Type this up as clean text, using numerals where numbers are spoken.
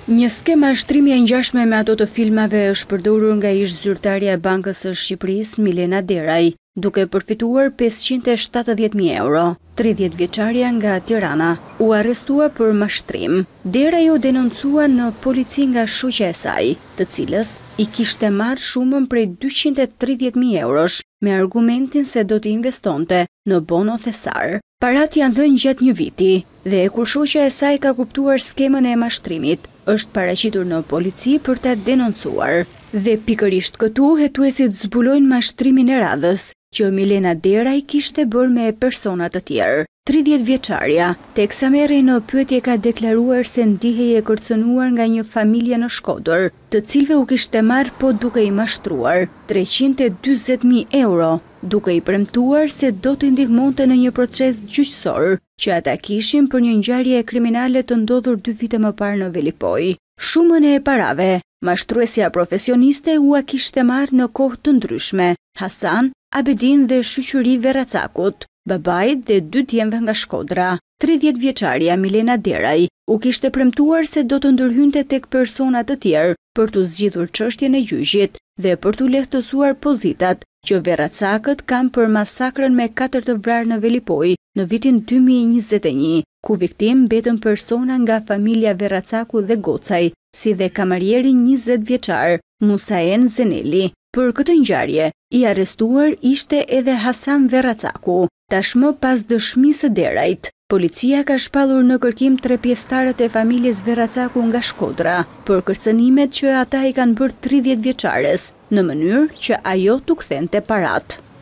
Një skem ashtrimi e ngjashme me ato të filmave është përdorur nga ish zyrtarja e Bankës së Shqipërisë Milena Deraj, duke përfituar 570.000 euro. 30 vjeçaria nga Tirana u arrestua për mashtrim. Deraj u denoncua në polici nga shoqja e saj, të cilës i kishte marrë shumën prej 230.000 eurosh me argumentin se do të investonte në bono thesar. Parat janë dhënë gjatë një viti dhe kur shoqja e saj ka kuptuar skemën e mashtrimit, është paraqitur në polici për ta denoncuar. Dhe pikërisht këtu hetuesit zbulojnë mashtrimin e radhës që Milena Deraj kishte bërë me persona të tjerë. 30 vjeçaria, teksa merrej në pyetje ka deklaruar se ndihej e kërcënuar nga një familje në Shkodër, të cilëve u kishte marrë po duke i mashtruar 340.000 euro, duke i premtuar se do të ndihmonte në një proces gjyqësor që ata kishin për një ngjarje kriminale të ndodhur 2 vite më parë në Velipoj. Shumën e parave, mashtruesja profesioniste ua kishte marrë në kohë të ndryshme Hasan, Abedin dhe shoqëri Verracakut, babait dhe 2 djemve nga Shkodra. 30 vjeçaria Milena Deraj u kishte premtuar se do të ndërhynte tek persona të tjerë për të zgjidhur çështjen e gjyqit dhe për të lehtësuar pozitat që Verracakët kanë për masakrën me 4 të vrarë në Velipoj në vitin 2021, ku viktim mbetën persona nga familja Verracaku dhe Gocaj, si dhe kamarieri 20 vjeçar Musaen Zeneli. Për këtë ngjarje, i arrestuar ishte edhe Hasan Verracaku. Tashmë pas dëshmisë së Derajt, policia ka shpallur në kërkim 3 pjesëtarët e familjes Verracaku nga Shkodra për kërcënimet që ata i kanë bërë 30 vjeçares, në mënyrë që ajo t'u kthente parat.